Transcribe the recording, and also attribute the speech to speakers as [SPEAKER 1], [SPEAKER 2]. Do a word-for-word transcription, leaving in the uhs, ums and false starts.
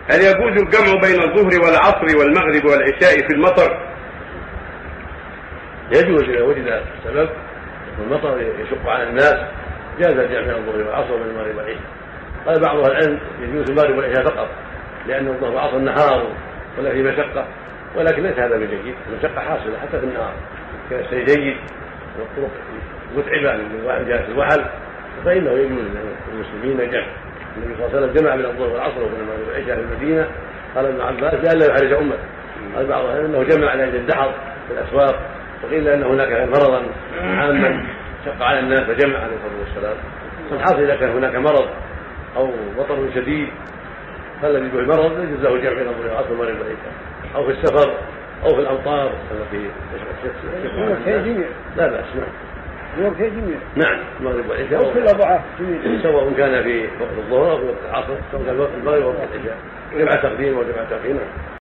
[SPEAKER 1] هل يجوز الجمع بين الظهر والعصر والمغرب والعشاء في المطر؟
[SPEAKER 2] يجوز إذا وجد السبب والمطر يشق على الناس جاز الجمع بين الظهر والعصر وبين المغرب والعشاء. قال بعض اهل العلم يجوز المغرب والعشاء فقط لان الظهر والعصر النهار ولا في مشقه، ولكن ليس هذا بجيد، المشقه حاصله حتى في النهار كان الشيء جيد والطرق متعبه للواحد جالس الوحل فانه يجوز للمسلمين الجمع. النبي صلى الله عليه وسلم جمع بين الظهر والعصر وبين المغرب والعشاء في المدينه. قال ابن عباس لئلا يحرج امته. قال بعض اهل انه جمع على يد الدحر في الاسواق، وقيل ان هناك مرضا عاما شق على الناس فجمع عليه الصلاه والسلام. فالحاصل اذا كان هناك مرض او وطر شديد فالذي به المرض يجوز له الجمع بين الظهر والعصر والمغرب والعشاء، او في السفر او في الامطار التي تشق لا باس. نعم نعم المغرب والعشاء
[SPEAKER 3] او في الاضعاف
[SPEAKER 2] سواء كان في وقت الظهر او في وقت العصر، سواء كان في وقت المغرب او وقت العشاء، جمع تقديم وجمع تاخير.